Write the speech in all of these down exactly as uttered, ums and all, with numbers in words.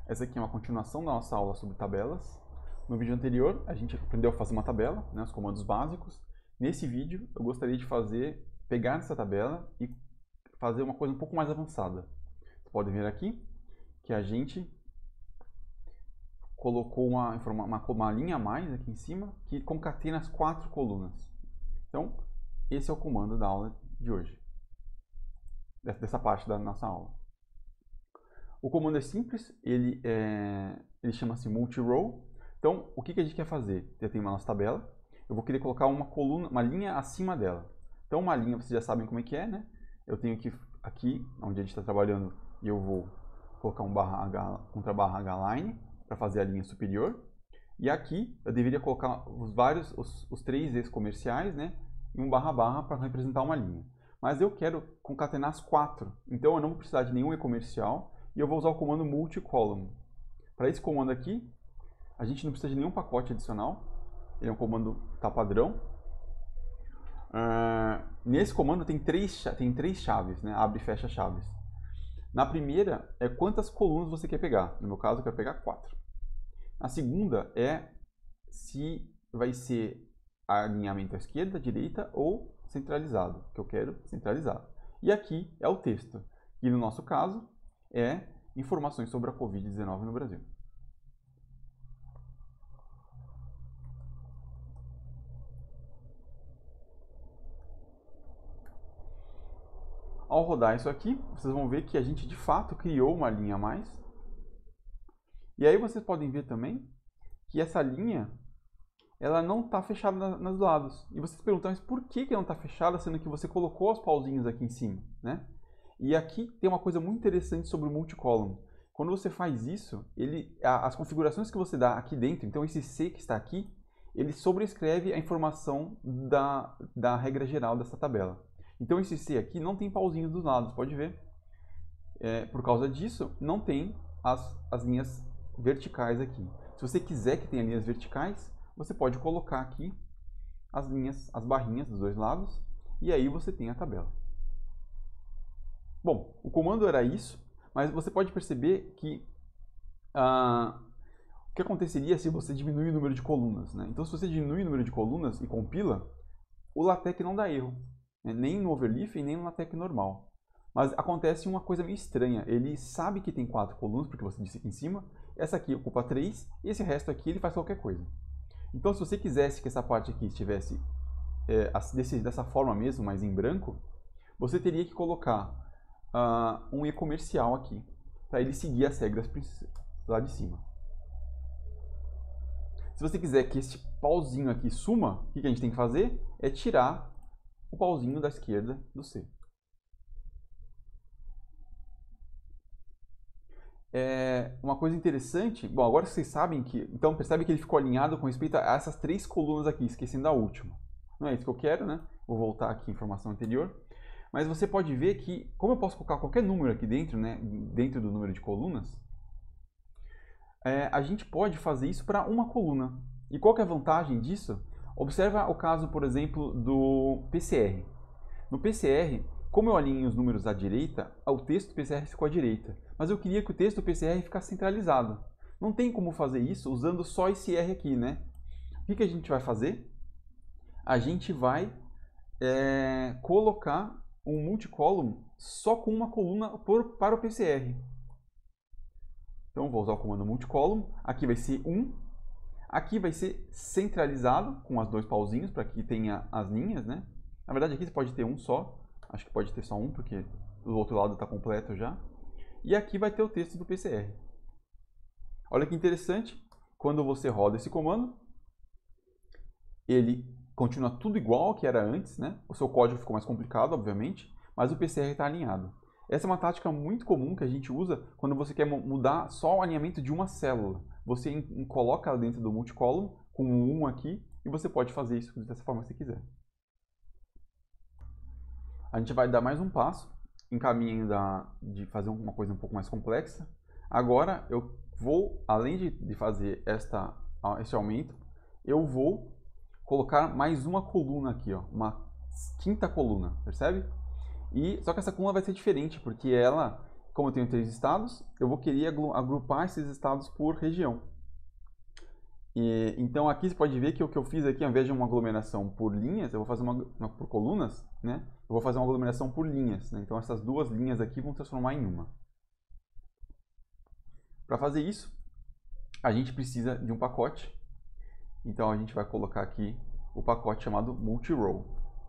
Essa aqui é uma continuação da nossa aula sobre tabelas. No vídeo anterior, a gente aprendeu a fazer uma tabela, né, os comandos básicos. Nesse vídeo, eu gostaria de fazer, pegar essa tabela e fazer uma coisa um pouco mais avançada. Vocês podem ver aqui que a gente colocou uma, uma, uma linha a mais aqui em cima que concatena as quatro colunas. Então, esse é o comando da aula de hoje, dessa parte da nossa aula. O comando é simples, ele, é, ele chama-se multi-row. Então, o que, que a gente quer fazer? Eu tenho uma nossa tabela, eu vou querer colocar uma coluna, uma linha acima dela. Então, uma linha, vocês já sabem como é que é, né? Eu tenho que, aqui, onde a gente está trabalhando, eu vou colocar um barra H, contra barra H-line, para fazer a linha superior. E aqui, eu deveria colocar os vários, os, os três ex comerciais, né? E um barra barra para representar uma linha. Mas eu quero concatenar as quatro, então eu não vou precisar de nenhum e-comercial, e eu vou usar o comando multi-column. Para esse comando aqui, a gente não precisa de nenhum pacote adicional. Ele é um comando tá padrão. Uh, nesse comando tem três, tem três chaves, né? Abre e fecha chaves. Na primeira é quantas colunas você quer pegar. No meu caso, eu quero pegar quatro. Na segunda é se vai ser alinhamento à esquerda, à direita ou centralizado, que eu quero centralizado. E aqui é o texto, que no nosso caso é informações sobre a covid dezenove no Brasil. Ao rodar isso aqui, vocês vão ver que a gente de fato criou uma linha a mais. E aí vocês podem ver também que essa linha ela não está fechada na, nos lados. E vocês perguntam, mas por que, que não está fechada, sendo que você colocou os pauzinhos aqui em cima, né? E aqui tem uma coisa muito interessante sobre o multi-column. Quando você faz isso, ele, as configurações que você dá aqui dentro, então esse C que está aqui, ele sobrescreve a informação da, da regra geral dessa tabela. Então esse C aqui não tem pauzinhos dos lados, pode ver. É, por causa disso, não tem as, as linhas verticais aqui. Se você quiser que tenha linhas verticais, você pode colocar aqui as linhas, as barrinhas dos dois lados, e aí você tem a tabela. Bom, o comando era isso, mas você pode perceber que ah, o que aconteceria se você diminuir o número de colunas, né? Então, se você diminui o número de colunas e compila, o LaTeX não dá erro, né? Nem no Overleaf, nem no LaTeX normal. Mas acontece uma coisa meio estranha, ele sabe que tem quatro colunas, porque você disse aqui em cima, essa aqui ocupa três, e esse resto aqui ele faz qualquer coisa. Então, se você quisesse que essa parte aqui estivesse é, desse, dessa forma mesmo, mas em branco, você teria que colocar Uh, um e-comercial aqui, para ele seguir as regras lá de cima. Se você quiser que este pauzinho aqui suma, o que a gente tem que fazer? É tirar o pauzinho da esquerda do C. É uma coisa interessante, bom, agora vocês sabem que, então percebe que ele ficou alinhado com respeito a essas três colunas aqui, esquecendo a última. Não é isso que eu quero, né? Vou voltar aqui à informação anterior. Mas você pode ver que, como eu posso colocar qualquer número aqui dentro, né, dentro do número de colunas, é, a gente pode fazer isso para uma coluna. E qual que é a vantagem disso? Observa o caso, por exemplo, do P C R. No P C R, como eu alinho os números à direita, o texto do P C R ficou à direita. Mas eu queria que o texto do P C R ficasse centralizado. Não tem como fazer isso usando só esse R aqui, né? O que, que a gente vai fazer? A gente vai é, colocar um multi-column só com uma coluna por, para o P C R. Então, vou usar o comando multi-column. Aqui vai ser um. Aqui vai ser centralizado, com os dois pauzinhos, para que tenha as linhas, né? Na verdade, aqui você pode ter um só. Acho que pode ter só um, porque do outro lado está completo já. E aqui vai ter o texto do P C R. Olha que interessante. Quando você roda esse comando, ele continua tudo igual ao que era antes, né? O seu código ficou mais complicado, obviamente, mas o P C R está alinhado. Essa é uma tática muito comum que a gente usa quando você quer mudar só o alinhamento de uma célula. Você coloca ela dentro do multi-column com um um aqui e você pode fazer isso dessa forma que você quiser. A gente vai dar mais um passo em caminho da, de fazer uma coisa um pouco mais complexa. Agora eu vou, além de, de fazer esta, esse aumento, eu vou colocar mais uma coluna aqui, ó, uma quinta coluna, percebe? E, só que essa coluna vai ser diferente, porque ela como eu tenho três estados, eu vou querer agrupar esses estados por região. E, então aqui você pode ver que o que eu fiz aqui, ao invés de uma aglomeração por linhas, eu vou fazer uma, uma por colunas, né? Eu vou fazer uma aglomeração por linhas, né? Então essas duas linhas aqui vão transformar em uma. Para fazer isso, a gente precisa de um pacote. Então a gente vai colocar aqui o pacote chamado multirow.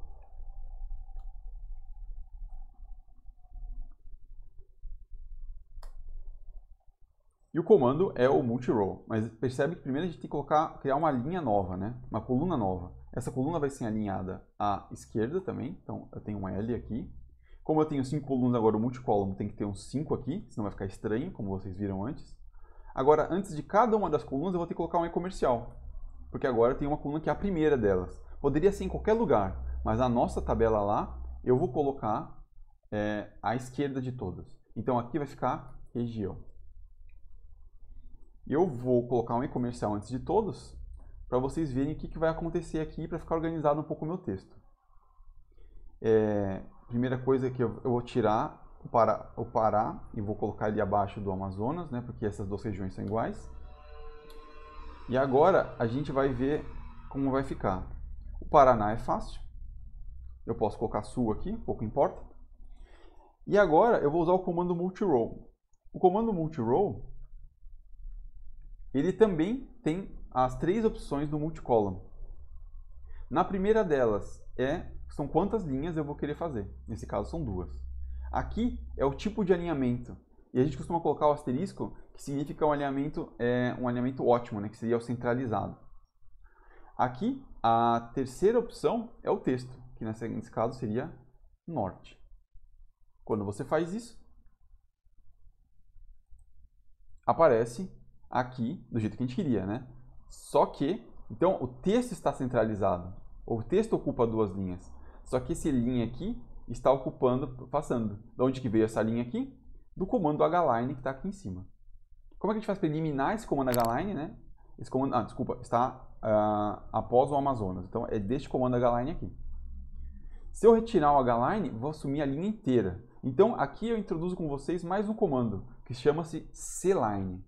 E o comando é o multirow, mas percebe que primeiro a gente tem que colocar, criar uma linha nova, né? Uma coluna nova. Essa coluna vai ser alinhada à esquerda também, então eu tenho um L aqui. Como eu tenho cinco colunas agora, o multicolumn tem que ter uns cinco aqui, senão vai ficar estranho, como vocês viram antes. Agora, antes de cada uma das colunas, eu vou ter que colocar um e-comercial, porque agora eu tenho uma coluna que é a primeira delas. Poderia ser em qualquer lugar, mas a nossa tabela lá, eu vou colocar é, à esquerda de todas. Então aqui vai ficar região. Eu vou colocar um e-comercial antes de todos, para vocês verem o que, que vai acontecer aqui, para ficar organizado um pouco o meu texto. É, primeira coisa é que eu, eu vou tirar o Pará, o Pará e vou colocar ele abaixo do Amazonas, né, porque essas duas regiões são iguais. E agora a gente vai ver como vai ficar. O Paraná é fácil. Eu posso colocar Sul aqui, pouco importa. E agora eu vou usar o comando multirow. O comando multirow, ele também tem as três opções do multicolumn. Na primeira delas é, são quantas linhas eu vou querer fazer. Nesse caso são duas. Aqui é o tipo de alinhamento. E a gente costuma colocar o asterisco, que significa um alinhamento, é, um alinhamento ótimo, né, que seria o centralizado. Aqui, a terceira opção é o texto, que nesse caso seria norte. Quando você faz isso, aparece aqui do jeito que a gente queria, né? Só que, então, o texto está centralizado. O texto ocupa duas linhas. Só que essa linha aqui está ocupando, passando. De onde que veio essa linha aqui? Do comando hline que está aqui em cima. Como é que a gente faz para eliminar esse comando hline, né? Esse comando, ah, desculpa, está uh, após o Amazonas. Então, é deste comando hline aqui. Se eu retirar o hline, vou assumir a linha inteira. Então, aqui eu introduzo com vocês mais um comando, que chama-se cline.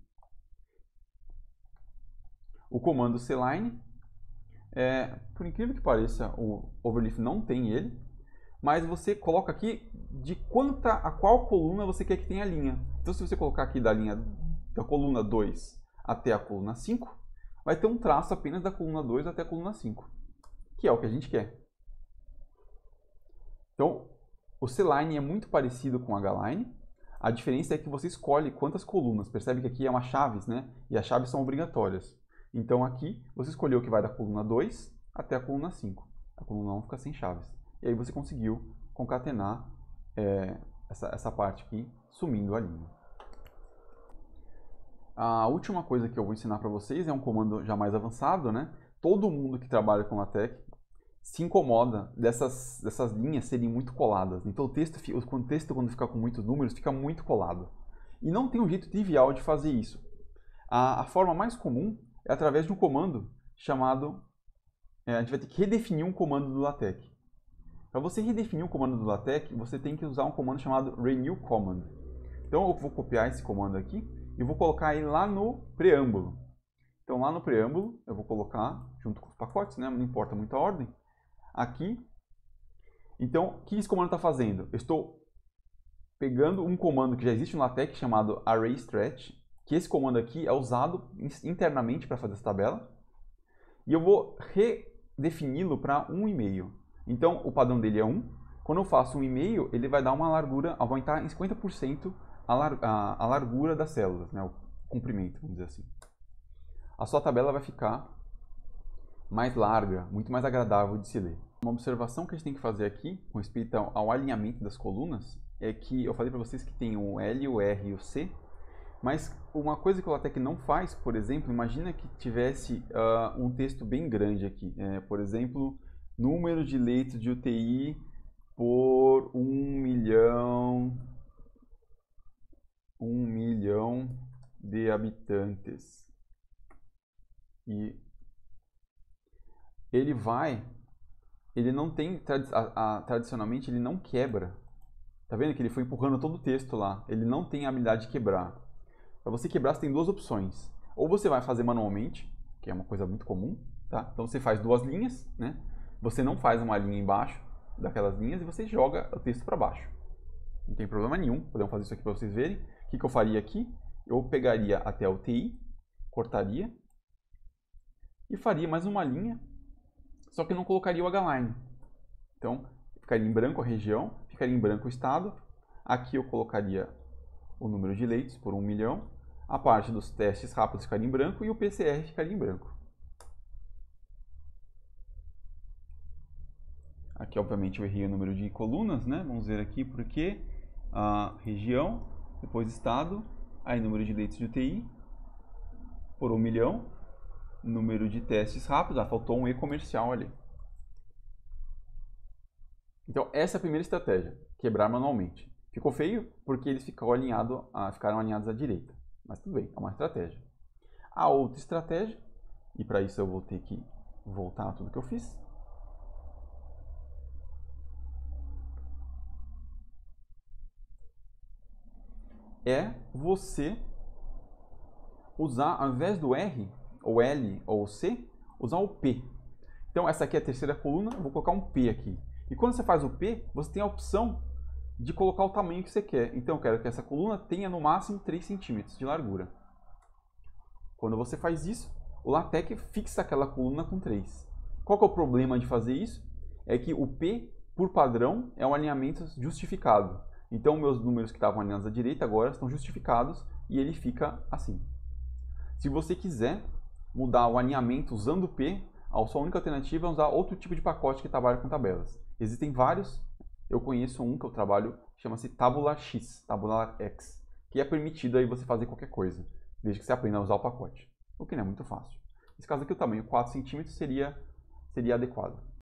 O comando cline, é, por incrível que pareça, o Overleaf não tem ele, mas você coloca aqui de quanta, a qual coluna você quer que tenha a linha. Então, se você colocar aqui da linha da coluna dois até a coluna cinco, vai ter um traço apenas da coluna dois até a coluna cinco, que é o que a gente quer. Então, o cline é muito parecido com o hline. A diferença é que você escolhe quantas colunas. Percebe que aqui é uma chaves, né? E as chaves são obrigatórias. Então aqui você escolheu que vai da coluna dois até a coluna cinco. A coluna um fica sem chaves. E aí você conseguiu concatenar é, essa, essa parte aqui, sumindo a linha. A última coisa que eu vou ensinar para vocês é um comando já mais avançado, né? Todo mundo que trabalha com LaTeX se incomoda dessas, dessas linhas serem muito coladas. Então o texto, o texto, quando fica com muitos números, fica muito colado. E não tem um jeito trivial de fazer isso. A, a forma mais comum é através de um comando chamado... É, a gente vai ter que redefinir um comando do LaTeX. Para você redefinir um comando do LaTeX, você tem que usar um comando chamado renew command. Então eu vou copiar esse comando aqui e vou colocar ele lá no preâmbulo. Então lá no preâmbulo eu vou colocar, junto com os pacotes, né? Não importa muito a ordem, aqui. Então o que esse comando está fazendo? Eu estou pegando um comando que já existe no LaTeX chamado arrayStretch, que esse comando aqui é usado internamente para fazer essa tabela, e eu vou redefini-lo para um e meio. Então o padrão dele é um. Quando eu faço um e meio, ele vai dar uma largura, vai aumentar em cinquenta por cento a, lar a, a largura das células, né? O comprimento, vamos dizer assim. A sua tabela vai ficar mais larga, muito mais agradável de se ler. Uma observação que a gente tem que fazer aqui, com respeito ao, ao alinhamento das colunas, é que eu falei para vocês que tem o L, o R e o C, mas uma coisa que o LaTeX não faz, por exemplo, imagina que tivesse uh, um texto bem grande aqui. É, por exemplo, número de leitos de U T I por um milhão, um milhão de habitantes. E ele vai, ele não tem, a, a, tradicionalmente ele não quebra Tá vendo que ele foi empurrando todo o texto lá? Ele não tem a habilidade de quebrar. Para você quebrar, você tem duas opções. Ou você vai fazer manualmente, que é uma coisa muito comum, tá? Então você faz duas linhas, né? Você não faz uma linha embaixo daquelas linhas e você joga o texto para baixo. Não tem problema nenhum, podemos fazer isso aqui para vocês verem. O que, que eu faria aqui? Eu pegaria até o T I, cortaria e faria mais uma linha, só que eu não colocaria o H-line. Então, ficaria em branco a região, ficaria em branco o estado. Aqui eu colocaria o número de leitos por um milhão. A parte dos testes rápidos ficaria em branco e o P C R ficaria em branco. Aqui, obviamente, eu errei o número de colunas, né? Vamos ver aqui porque a região, depois estado, aí número de leitos de U T I por um milhão, número de testes rápidos, ah, faltou um E comercial ali. Então, essa é a primeira estratégia, quebrar manualmente. Ficou feio porque eles ficaram alinhados, ah, ficaram alinhados à direita, mas tudo bem, é uma estratégia. A outra estratégia, e para isso eu vou ter que voltar a tudo que eu fiz, é você usar, ao invés do R, ou L, ou C, usar o P. Então, essa aqui é a terceira coluna, eu vou colocar um P aqui. E quando você faz o P, você tem a opção de colocar o tamanho que você quer. Então, eu quero que essa coluna tenha no máximo três centímetros de largura. Quando você faz isso, o LaTeX fixa aquela coluna com três. Qual que é o problema de fazer isso? É que o P, por padrão, é um alinhamento justificado. Então, meus números que estavam alinhados à direita agora estão justificados e ele fica assim. Se você quiser mudar o alinhamento usando o P, a sua única alternativa é usar outro tipo de pacote que trabalha com tabelas. Existem vários, eu conheço um que eu trabalho, chama-se Tabula X, Tabula X, que é permitido aí você fazer qualquer coisa, desde que você aprenda a usar o pacote, o que não é muito fácil. Nesse caso aqui o tamanho quatro centímetros seria, seria adequado.